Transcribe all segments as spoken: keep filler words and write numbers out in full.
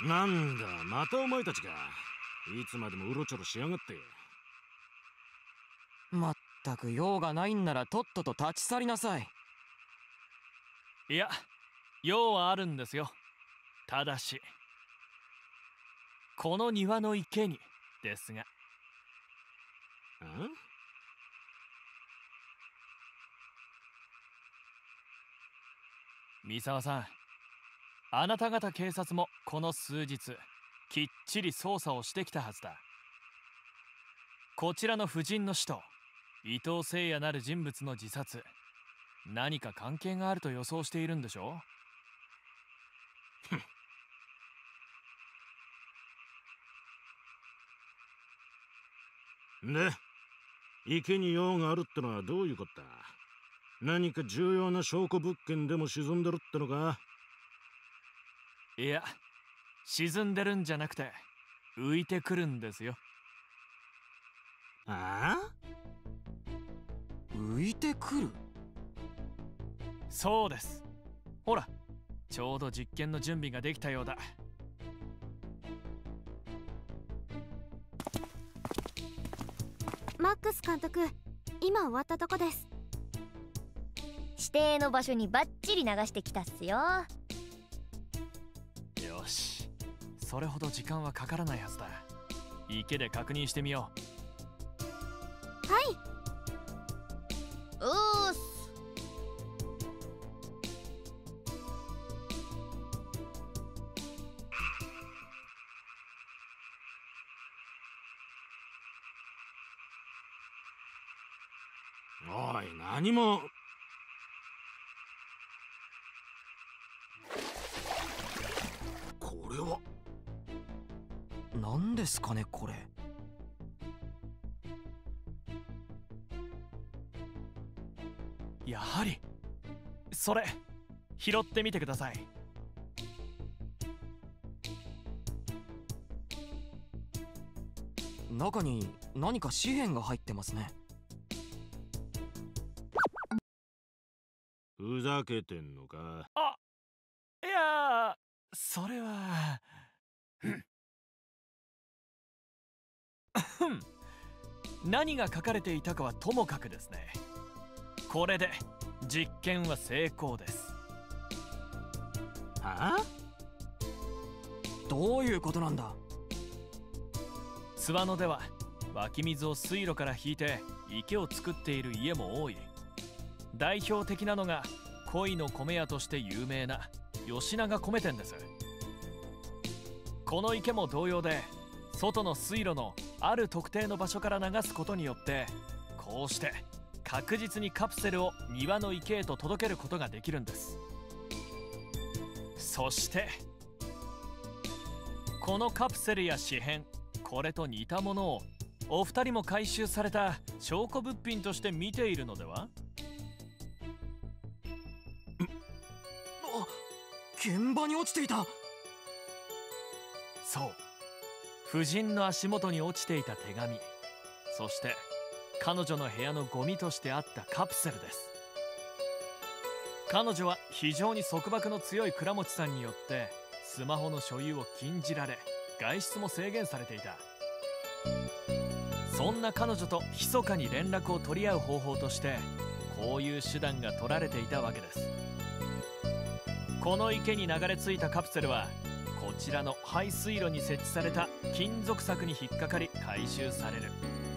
なんだ、またお前たちか。いつまでもうろちょろしやがって。 まったく用がないんならとっとと立ち去りなさい。 いや、用はあるんですよ。ただしこの庭の池にですが。 ん？ 三沢さん、あなた方警察もこの数日きっちり捜査をしてきたはずだ。こちらの夫人の死と伊藤誠也なる人物の自殺、何か関係があると予想しているんでしょうで、池に用があるってのはどういうことだ？何か重要な証拠物件でも沈んでるってのか？ いや、沈んでるんじゃなくて浮いてくるんですよ。 ああ？ 浮いてくる？ そうです。ほら、ちょうど実験の準備ができたようだ。 マックス監督、今終わったとこです。 指定の場所にバッチリ流してきたっすよ。 よし、それほど時間はかからないはずだ。池で確認してみよう。はい。 おーす。 おい、何も。これは何ですかねこれ。 やはりそれ、拾ってみてください。 中に何か紙片が入ってますね。 ふざけてんのか？ あ、いや、それは何が書かれていたかはともかくですね、これで実験は成功です。 はあ？ どういうことなんだ？ 津和野では湧き水を水路から引いて池を作っている家も多い。代表的なのが恋の米屋として有名な吉永米店です。この池も同様で、外の水路のある特定の場所から流すことによって、こうして確実にカプセルを庭の池へと届けることができるんです。そしてこのカプセルや紙片、これと似たものをお二人も回収された証拠物品として見ているのでは？ 現場に落ちていた。 そう、夫人の足元に落ちていた手紙、そして彼女の部屋のゴミとしてあったカプセルです。彼女は非常に束縛の強い倉持さんによってスマホの所有を禁じられ、外出も制限されていた。そんな彼女と密かに連絡を取り合う方法として、こういう手段が取られていたわけです。この池に流れ着いたカプセルは、こちらの排水路に設置された金属柵に引っかかり回収される。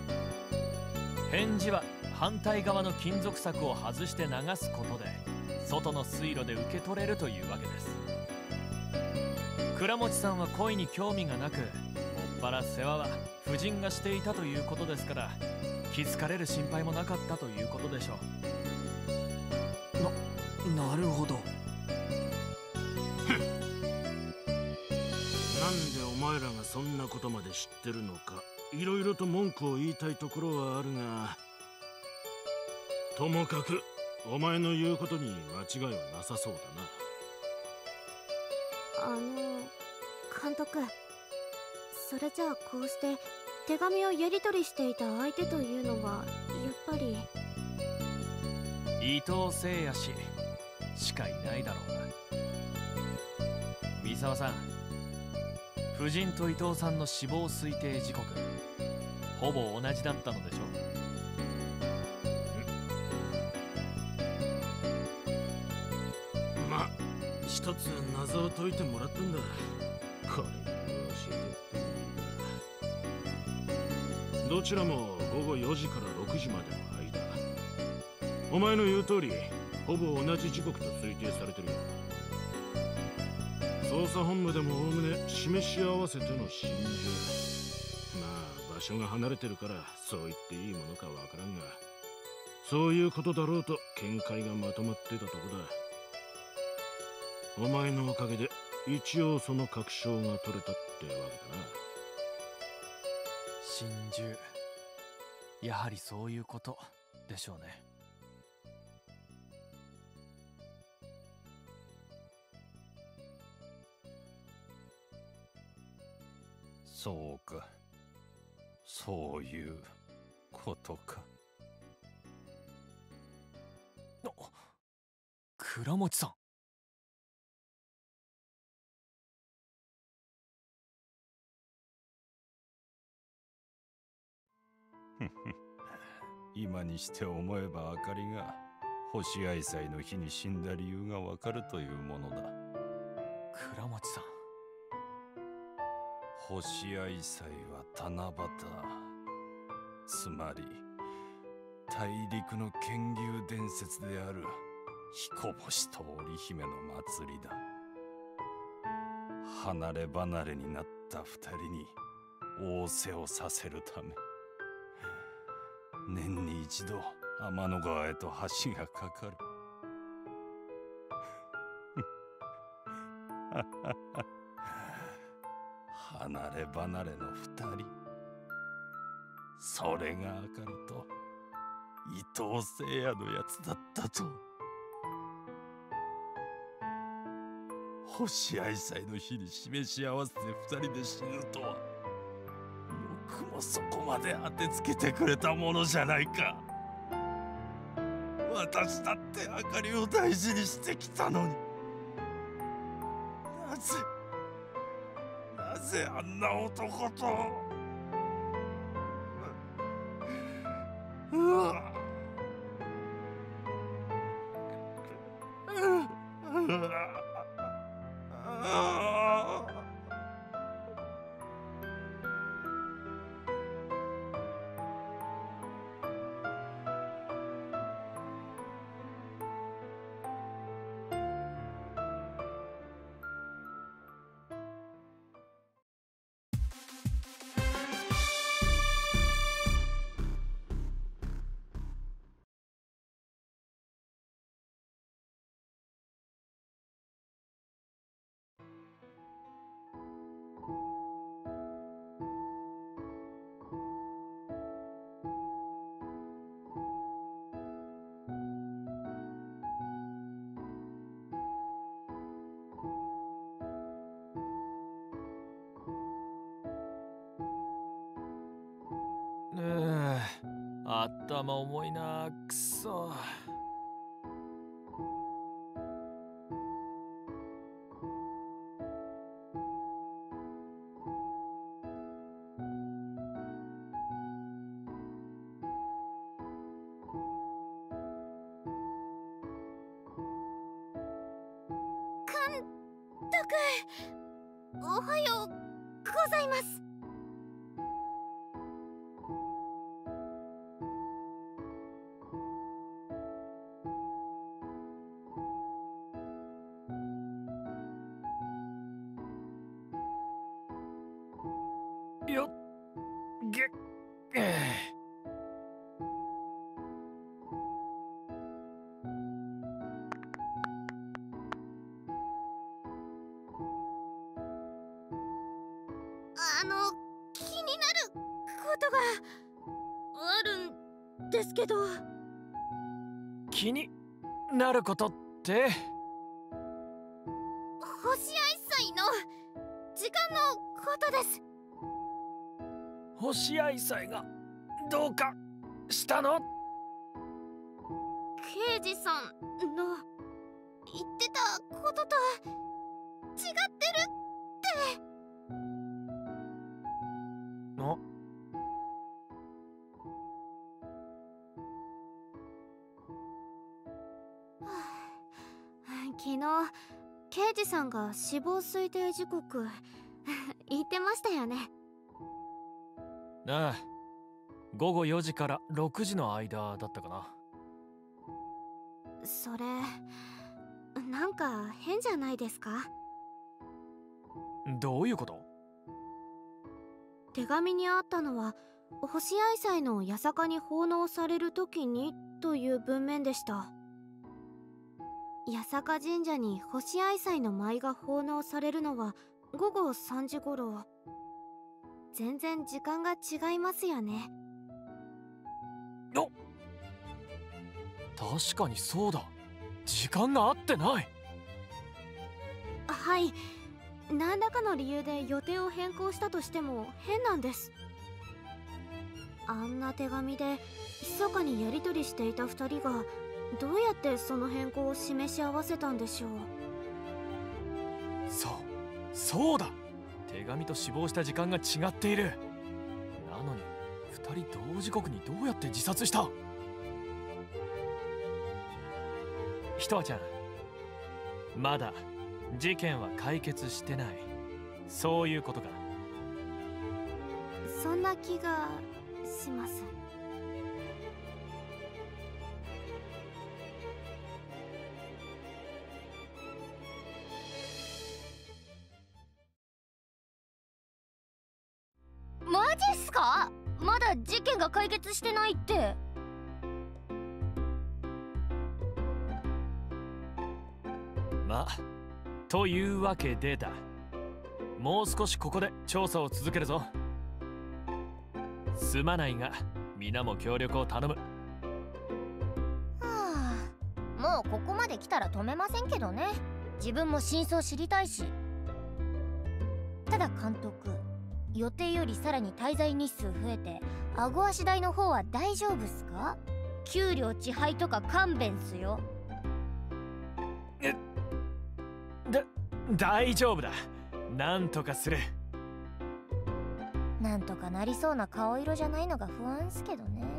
返事は反対側の金属柵を外して流すことで外の水路で受け取れるというわけです。倉持さんは恋に興味がなく、もっぱら世話は夫人がしていたということですから、気づかれる心配もなかったということでしょう。な、なるほど。 なんでお前らがそんなことまで知ってるのか、いろいろと文句を言いたいところはあるが、ともかくお前の言うことに間違いはなさそうだな。 あの監督、それじゃあこうして手紙をやり取りしていた相手というのはやっぱり伊藤誠也氏しかいないだろうな。三沢さん、 夫人と伊藤さんの死亡推定時刻ほぼ同じだったのでしょ。 まあ一つ謎を解いてもらったんだ。これ教えてっていいか。どちらもごごよじからろくじまでの間。お前の言う通りほぼ同じ時刻と推定されてるよ。捜査本部でもおおむね示し合わせての心中。まあ場所が離れてるからそう言っていいものかわからんが、そういうことだろうと見解がまとまってたとこだ。お前のおかげで一応その確証が取れたってわけだな。 心中、やはりそういうことでしょうね。 そうか、そういうことか。 あ、倉持さん。 今にして思えばあかりが星愛妻の日に死んだ理由がわかるというものだ。 倉持さん。 星愛妻は七夕、つまり大陸の剣牛伝説である彦星と織姫の祭りだ。離れ離れになった二人に仰せをさせるため、年に一度天の川へと橋がかかる。離れ離れの二人、それがあかりと伊藤聖也のやつだったと。星愛妻の日に示し合わせて二人で死ぬとは、よくもそこまで当てつけてくれたものじゃないか。私だってあかりを大事にしてきたのに、なぜなぜあんな男と。うわ頭重いな、くそ。 監督、おはようございます。 よっげっえあの、気になることがあるんですけど。 気になることって？ 星愛妻の時間のことです。 星愛妻がどうかしたの？ 刑事さんの言ってたことと違ってるって。 昨日刑事さんが死亡推定時刻言ってましたよね。 ああ、ごごよじからろくじの間だったかな。 それなんか変じゃないですか？ どういうこと？ 手紙にあったのは星合祭の八坂に奉納される時にという文面でした。八坂神社に星合祭の舞が奉納されるのはごごさんじ頃。全然時間が違いますよね。 お、確かにそうだ。時間が合ってない。 はい、何らかの理由で予定を変更したとしても変なんです。あんな手紙で密かにやり取りしていたふたりがどうやってその変更を示し合わせたんでしょう。 そうそうだ、手紙と死亡した時間が違っている。なのにふたり同時刻にどうやって自殺した？ひとあちゃん、まだ事件は解決してない、そういうことか？ そんな気がします。 マジっすか？まだ事件が解決してないって。 まあ、というわけでだ。もう少しここで調査を続けるぞ。すまないが皆も協力を頼む。 はあ、もうここまで来たら止めませんけどね。自分も真相知りたいし。ただ監督、予定よりさらに滞在日数増えて顎足代の方は大丈夫っすか？給料遅配とか勘弁っすよ。 え、だ、大丈夫だ。なんとかする。 なんとかなりそうな顔色じゃないのが不安っすけどね。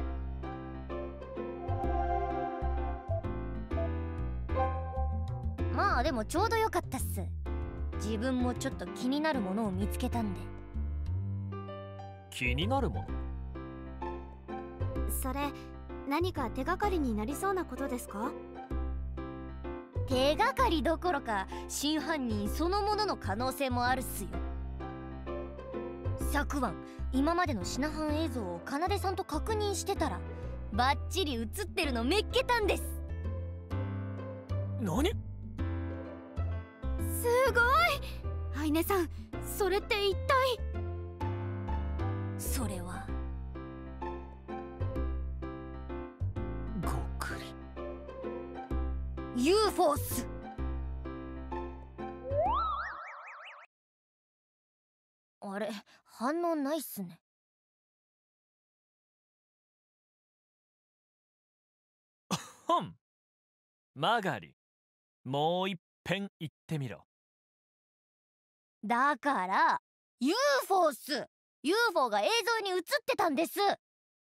まあでもちょうどよかったっす。自分もちょっと気になるものを見つけたんで。 気になるもの？ それ何か手がかりになりそうなことですか？ 手がかりどころか真犯人そのものの可能性もあるっすよ。昨晩今までのシナハン映像を奏さんと確認してたらバッチリ映ってるのめっけたんです。 何？ すごい！アイネさん、それって一体？ それはごくりユーフォー っす。あれ、反応ないっすね。 ほん、マガリ、もう一遍言ってみろ。 だから ユーフォー っす。 ユーフォー が映像に映ってたんです。 は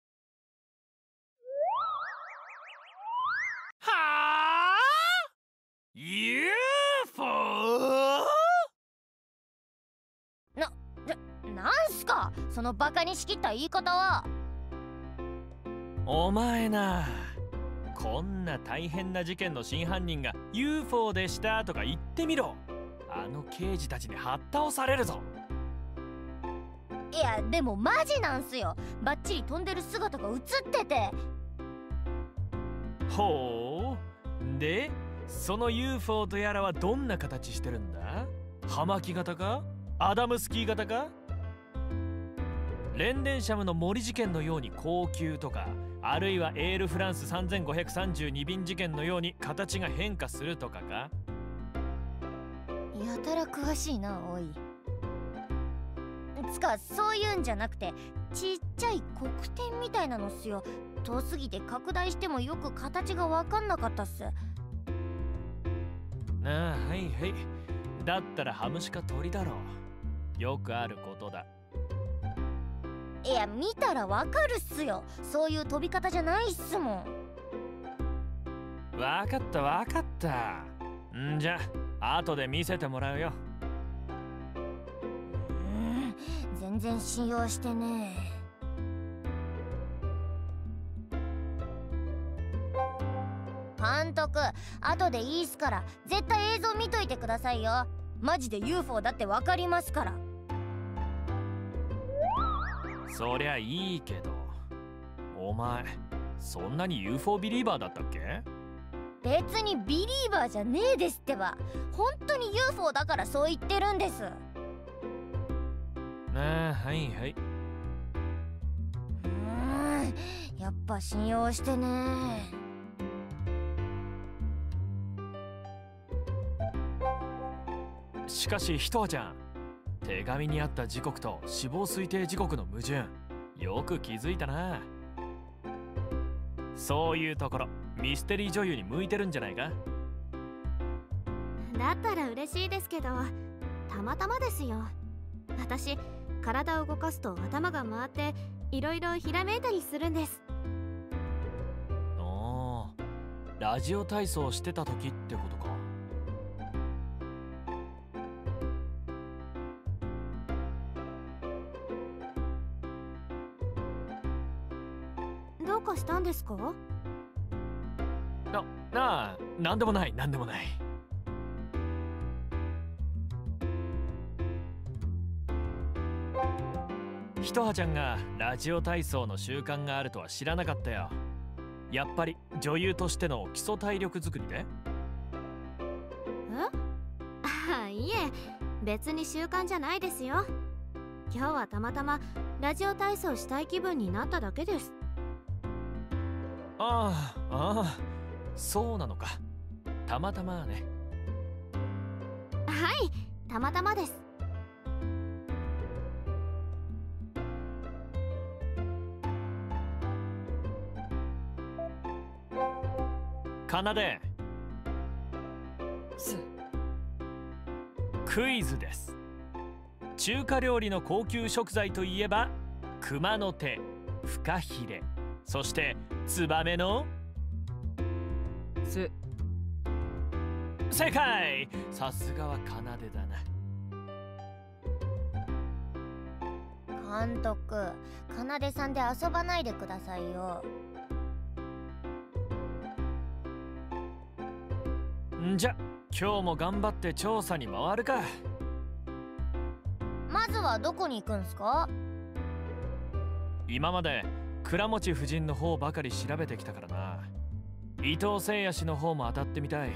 あ ユーフォー？ な、な、なんすかそのバカにしきった言い方は。 お前な、こんな大変な事件の真犯人が ユーフォー でしたとか言ってみろ。あの刑事たちにはっ倒されるぞ。 いやでもマジなんすよ。バッチリ飛んでる姿が映ってて。 ほう。でその ユーフォー とやらはどんな形してるんだ？葉巻型か？アダムスキー型か？レンデンシャムの森事件のように高級とか、あるいはエールフランスさんぜんごひゃくさんじゅうに便事件のように形が変化するとかか？ やたら詳しいな、おい。つかそういうんじゃなくてちっちゃい黒点みたいなのっすよ。遠すぎて拡大してもよく形が分かんなかったっす。 ああ、はいはい。だったらハムシか鳥だろう。よくあることだ。 いや見たら分かるっすよ。そういう飛び方じゃないっすもん。 わかったわかった。 んじゃ後で見せてもらうよ。 うん、全然信用してねえ。監督、後でいいっすから絶対映像見といてくださいよ。マジで ユーフォー だってわかりますから。 そりゃいいけど、お前そんなに ユーフォー ビリーバーだったっけ？ 別にビリーバーじゃねえですってば。本当に ユーフォー だからそう言ってるんです。 ああ、はいはい。 うーん、やっぱ信用してねえ。しかしひとはちゃん、手紙にあった時刻と死亡推定時刻の矛盾、よく気づいたな。そういうところミステリー女優に向いてるんじゃないか？ だったら嬉しいですけど、たまたまですよ。私、体を動かすと頭が回っていろいろひらめいたりするんです。 おー、ラジオ体操してた時ってことか。 どうかしたんですか？ な、なあ、なんでもないなんでもない。ひとはちゃんがラジオ体操の習慣があるとは知らなかったよ。やっぱり女優としての基礎体力作りで？ え？ああ、いえ、別に習慣じゃないですよ。今日はたまたまラジオ体操したい気分になっただけです。 ああ、ああ、そうなのか。たまたまね。 はい、たまたまです。 かなで。クイズです。中華料理の高級食材といえば熊の手、フカヒレ、そしてツバメのす正解。さすがはかなでだな。 監督、かなでさんで遊ばないでくださいよ。 んじゃ今日も頑張って調査に回るか。 まずはどこに行くんすか？ 今まで倉持夫人の方ばかり調べてきたからな。伊藤誠也氏の方も当たってみたい。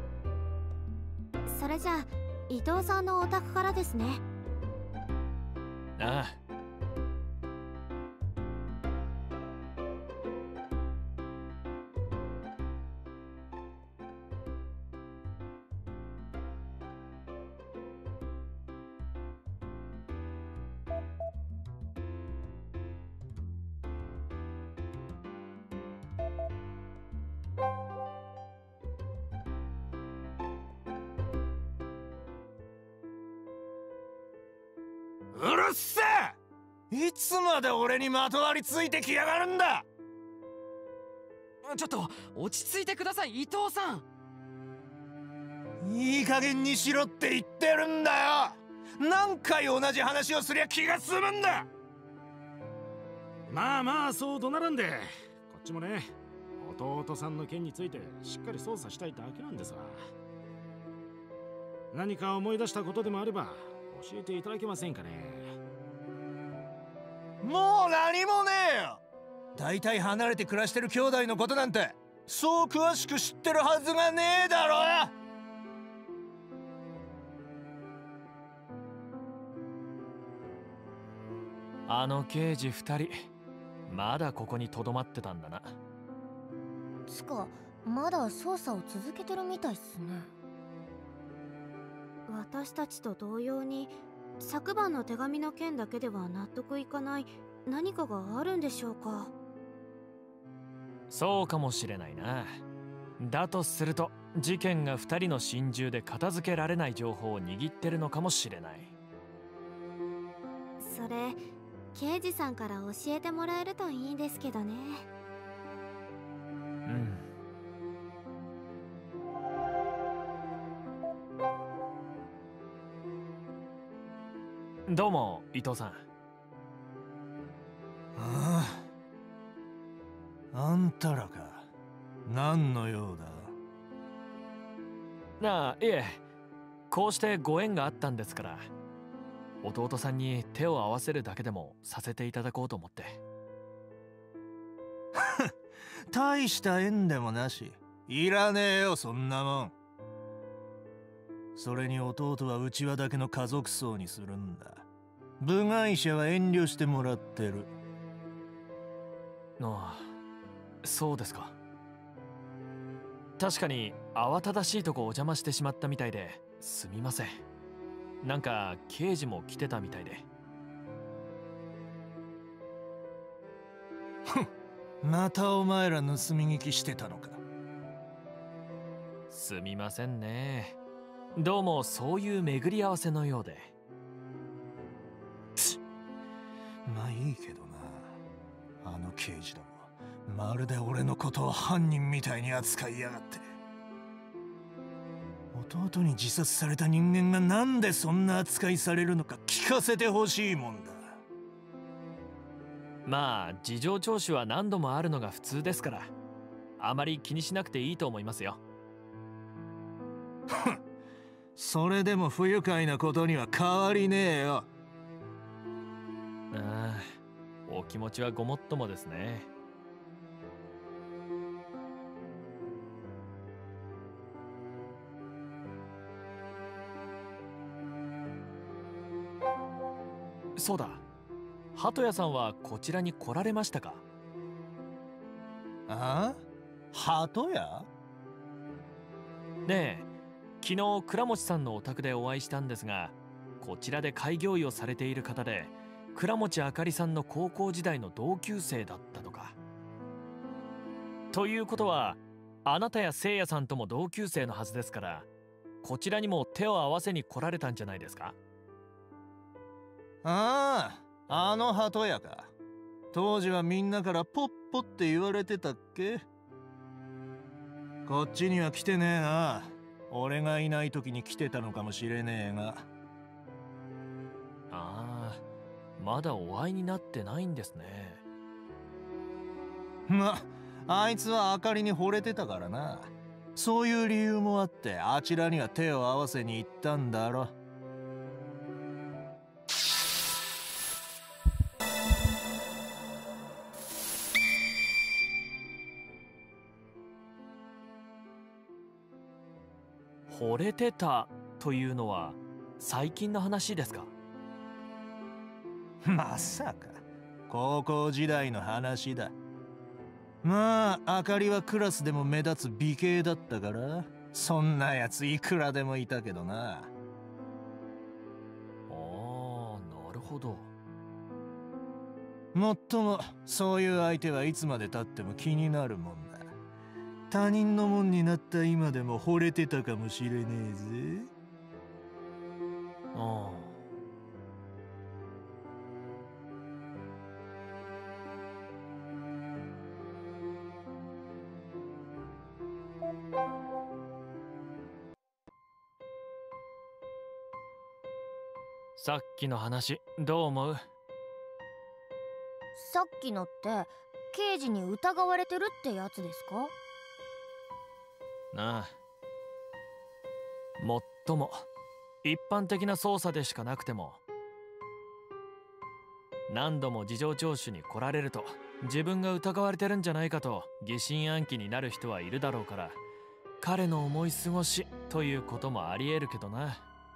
それじゃあ伊藤さんのお宅からですね。 ああ。 うるせえ！いつまで俺にまとわりついてきやがるんだ！ ちょっと落ち着いてください伊藤さん。 いい加減にしろって言ってるんだよ。何回同じ話をすりゃ気が済むんだ。 まあまあ、そう怒鳴らんで。こっちもね、弟さんの件についてしっかり捜査したいだけなんですわ。何か思い出したことでもあれば教えていただけませんかね。 もう何もねえよ。だいたい離れて暮らしてる兄弟のことなんてそう詳しく知ってるはずがねえだろ。 あの刑事二人まだここにとどまってたんだな。 つかまだ捜査を続けてるみたいっすね。 私たちと同様に昨晩の手紙の件だけでは納得いかない何かがあるんでしょうか。 そうかもしれないな。だとすると事件が二人の心中で片付けられない情報を握ってるのかもしれない。 それ刑事さんから教えてもらえるといいんですけどね。 うん。 どうも伊藤さん。 ああ、あんたらか。何の用だ。 なあ、いえ、こうしてご縁があったんですから、弟さんに手を合わせるだけでもさせていただこうと思って。 大した縁でもなし。いらねえよ、そんなもん。それに弟は内輪だけの家族葬にするんだ。部外者は遠慮してもらってる。 ああ、そうですか。確かに慌ただしいとこお邪魔してしまったみたいですみません。なんか刑事も来てたみたいで。 ふん、またお前ら盗み聞きしてたのか。 すみませんね。どうもそういう巡り合わせのようで。 まあいいけどな。あの刑事どもまるで俺のことを犯人みたいに扱いやがって。弟に自殺された人間がなんでそんな扱いされるのか聞かせてほしいもんだ。 まあ事情聴取は何度もあるのが普通ですから、あまり気にしなくていいと思いますよ。 ふん、それでも不愉快なことには変わりねえよ。 ああ、お気持ちはごもっともですね。そうだ、鳩屋さんはこちらに来られましたか？ ああ、鳩屋？ ねえ、昨日倉持さんのお宅でお会いしたんですが、こちらで開業医をされている方で、倉持あかりさんの高校時代の同級生だったとか。ということは、あなたや聖夜さんとも同級生のはずですから、こちらにも手を合わせに来られたんじゃないですか？ ああ、あの鳩屋か。当時はみんなからポッポって言われてたっけ？こっちには来てねえな。俺がいない時に来てたのかもしれねえが。 ああ、まだお会いになってないんですね。 ま、あいつはあかりに惚れてたからな。そういう理由もあってあちらには手を合わせに行ったんだろ。 惚れてたというのは最近の話ですか？ まさか高校時代の話だ。まああかりはクラスでも目立つ美形だったから、そんなやついくらでもいたけどな。 ああ、なるほど。 もっともそういう相手はいつまでたっても気になるもんだ。他人のもんになった今でも惚れてたかもしれねえぜ。 ああ。さっきの話どう思う？ さっきのって刑事に疑われてるってやつですか？ なあ、もっとも一般的な捜査でしかなくても、何度も事情聴取に来られると自分が疑われてるんじゃないかと疑心暗鬼になる人はいるだろうから、彼の思い過ごしということもありえるけどな。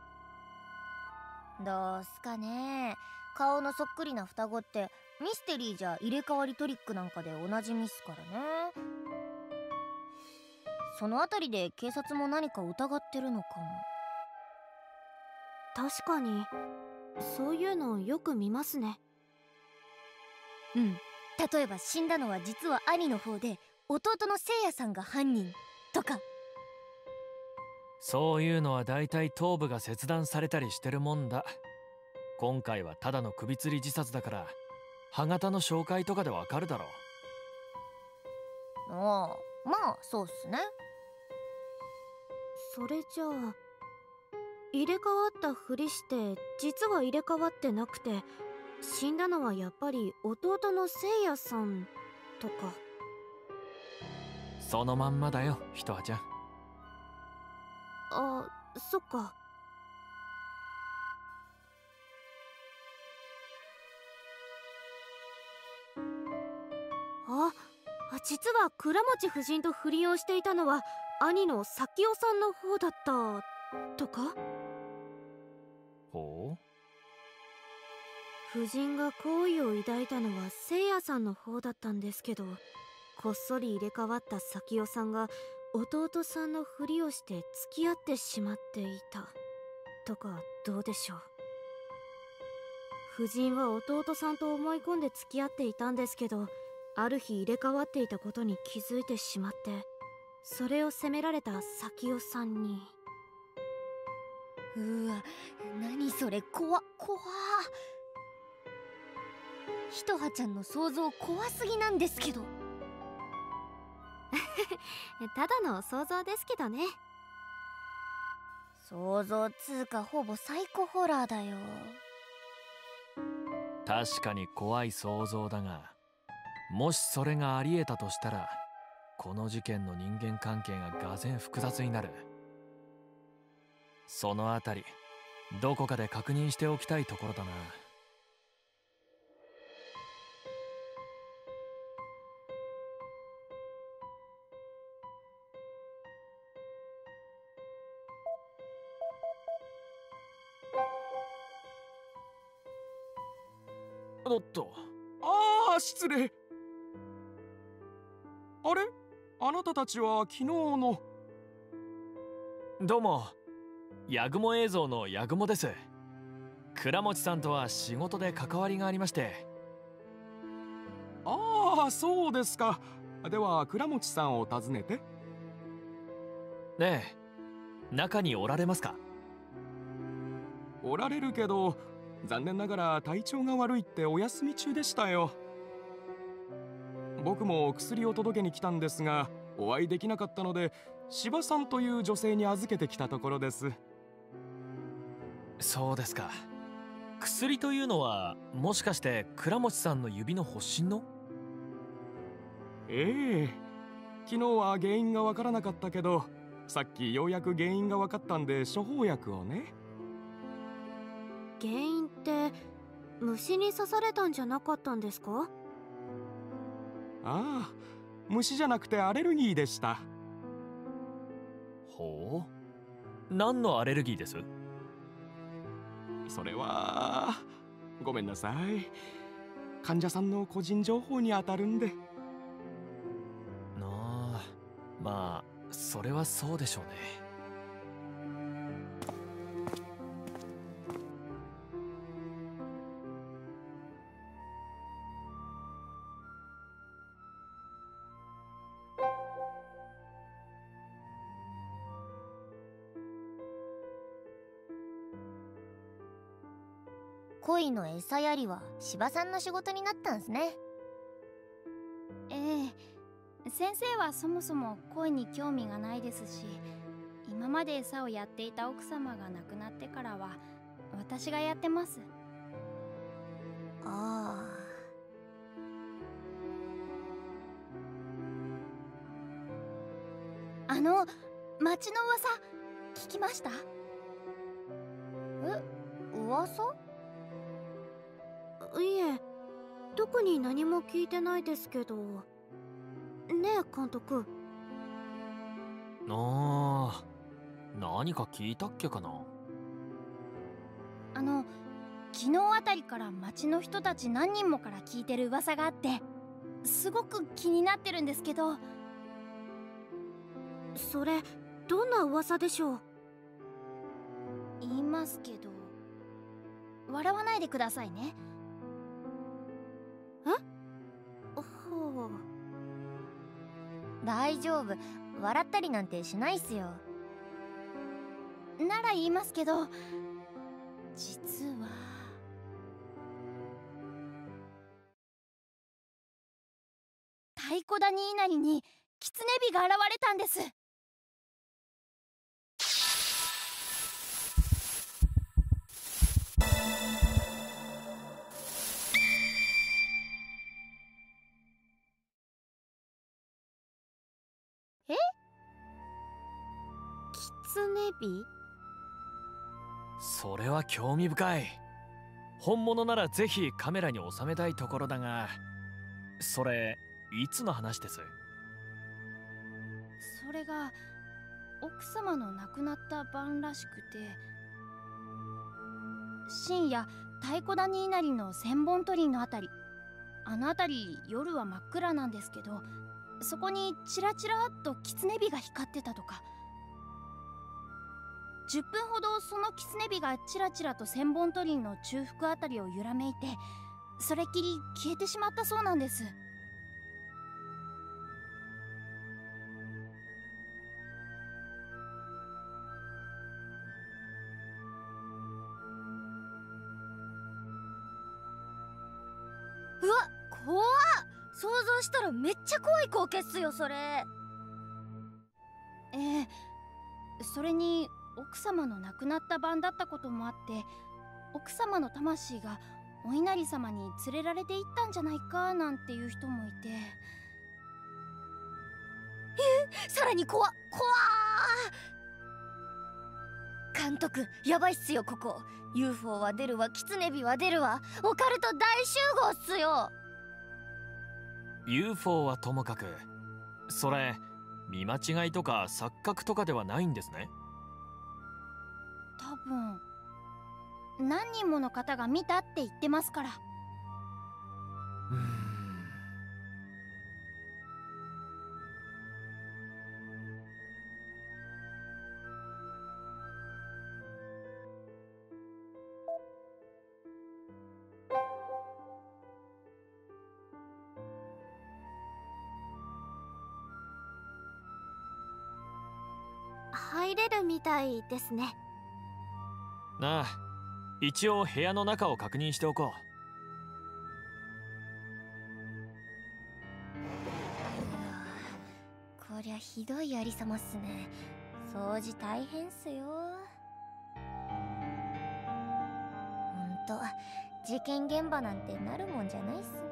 どうすかね。顔のそっくりな双子ってミステリーじゃ入れ替わりトリックなんかでおなじみっすからね。そのあたりで警察も何か疑ってるのかも。 確かにそういうのよく見ますね。 うん、例えば死んだのは実は兄の方で弟の聖夜さんが犯人とか。 そういうのはだいたい頭部が切断されたりしてるもんだ。今回はただの首吊り自殺だから、歯型の紹介とかでわかるだろう。 ああ、まあそうっすね。 それじゃあ入れ替わったふりして実は入れ替わってなくて、死んだのはやっぱり弟のせいやさんとか。 そのまんまだよ、ひとはちゃん。 あ、そっか。あ、実は倉持夫人と不倫をしていたのは兄の咲代さんの方だったとか。 ほう。 夫人が好意を抱いたのはせいやさんの方だったんですけど、こっそり入れ替わった咲代さんが弟さんのふりをして付き合ってしまっていたとかどうでしょう。夫人は弟さんと思い込んで付き合っていたんですけど、ある日入れ替わっていたことに気づいてしまって、それを責められた咲代さんに。 うわ、何それ、怖っ怖っ。ひとはちゃんの想像怖すぎなんですけど。 ただの想像ですけどね。 想像つうかほぼサイコホラーだよ。 確かに怖い想像だが、もしそれがありえたとしたら、この事件の人間関係ががぜん複雑になる。そのあたりどこかで確認しておきたいところだな。おっと。 ああ、失礼。あれ、あなたたちは昨日の。 どうも、ヤグモ映像のヤグモです。倉持さんとは仕事で関わりがありまして。 ああ、そうですか。では倉持さんを訪ねて。 ねえ、中におられますか？ おられるけど、残念ながら体調が悪いってお休み中でしたよ。僕も薬を届けに来たんですが、お会いできなかったので、柴さんという女性に預けてきたところです。 そうですか。薬というのはもしかして倉持さんの指の発疹の？ ええ、昨日は原因がわからなかったけど、さっきようやく原因が分かったんで処方薬をね。 原因って虫に刺されたんじゃなかったんですか？ ああ、虫じゃなくてアレルギーでした。 ほう。何のアレルギーです？ それはごめんなさい。患者さんの個人情報に当たるんで。 なあ、まあそれはそうでしょうね。 恋の餌やりは柴さんの仕事になったんすね。 ええ、先生はそもそも恋に興味がないですし、今まで餌をやっていた奥様が亡くなってからは私がやってます。 ああ。あの、町の噂聞きました？え、噂？ いえ、特に何も聞いてないですけど。ねえ監督。 ああ、何か聞いたっけかな。 あの、昨日あたりから町の人たち何人もから聞いてる噂があって、すごく気になってるんですけど。 それどんな噂でしょう？ 言いますけど、笑わないでくださいね。 え？ほう。 大丈夫、笑ったりなんてしないっすよ。 なら言いますけど、実は太鼓谷稲荷に狐火が現れたんです。 え？狐火？ それは興味深い。本物ならぜひカメラに収めたいところだが、それいつの話です？ それが奥様の亡くなった晩らしくて、深夜太鼓谷稲荷の千本鳥居のあたり、あのあたり夜は真っ暗なんですけど、そこにチラチラっと狐火が光ってたとか。じゅっぷんほどその狐火がチラチラと千本鳥居の中腹あたりを揺らめいて、それっきり消えてしまったそうなんです。 うわ、怖っ。想像したらめっちゃ怖い光景っすよそれ。 ええ、それに奥様の亡くなった晩だったこともあって、奥様の魂がお稲荷様に連れられていったんじゃないかなんていう人もいて。 え、さらに怖っ怖ー。監督、やばいっすよここ。 ユーフォー は出るわ、狐火は出るわ、オカルト大集合っすよ。 ユーフォー はともかく、それ見間違いとか錯覚とかではないんですね。 多分何人もの方が見たって言ってますから。 うーん。 入れるみたいですね。 なあ、一応部屋の中を確認しておここりゃひどいありさまっすね。掃除大変っすよ。ほんと事件現場なんてなるもんじゃないっすね。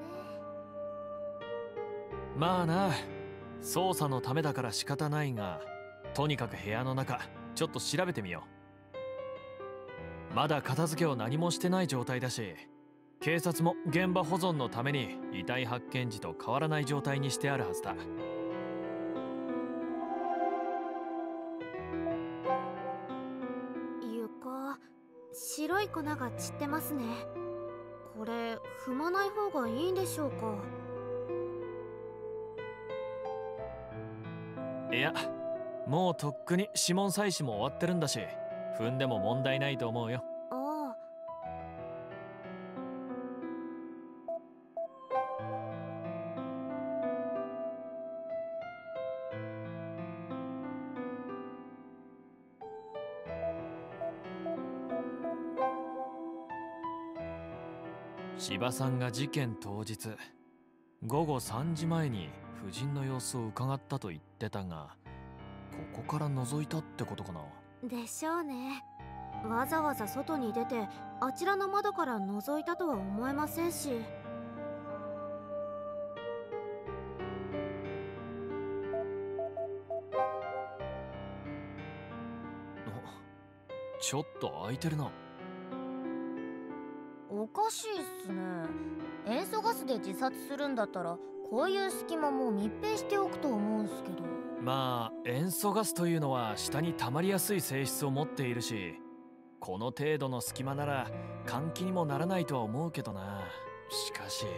う。まあな、捜査のためだから仕方ないが、とにかく部屋の中ちょっと調べてみよう。まだ片付けを何もしてない状態だし、警察も現場保存のために遺体発見時と変わらない状態にしてあるはずだ。 床、白い粉が散ってますね。これ踏まない方がいいんでしょうか？ いや、もうとっくに指紋採取も終わってるんだし、踏んでも問題ないと思うよ。 ああ。 柴さんが事件当日ごごさんじまえに夫人の様子を伺ったと言ってたが、ここから覗いたってことかな。 でしょうね。わざわざ外に出てあちらの窓から覗いたとは思えませんし。 ちょっと開いてるな。 おかしいっすね。塩素ガスで自殺するんだったらこういう隙間も密閉しておくと思うんすけど。 まあ塩素ガスというのは下に溜まりやすい性質を持っているし、この程度の隙間なら換気にもならないとは思うけどな。しかし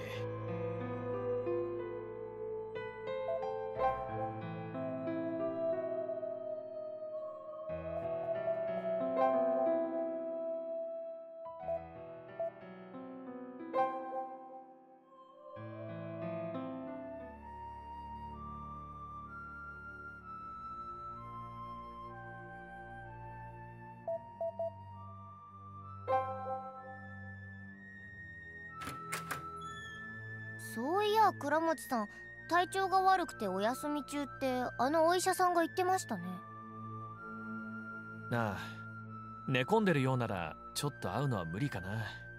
そういや倉持さん、体調が悪くてお休み中ってあのお医者さんが言ってましたね。 なあ、寝込んでるようならちょっと会うのは無理かな。